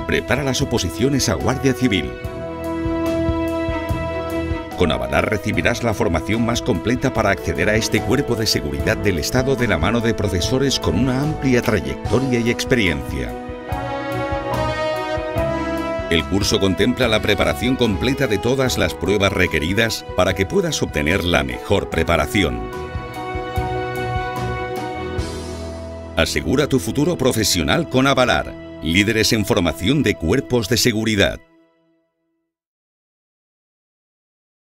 Prepara las oposiciones a Guardia Civil. Con Avalar recibirás la formación más completa para acceder a este cuerpo de seguridad del Estado de la mano de profesores con una amplia trayectoria y experiencia. El curso contempla la preparación completa de todas las pruebas requeridas para que puedas obtener la mejor preparación. Asegura tu futuro profesional con Avalar, líderes en formación de cuerpos de seguridad.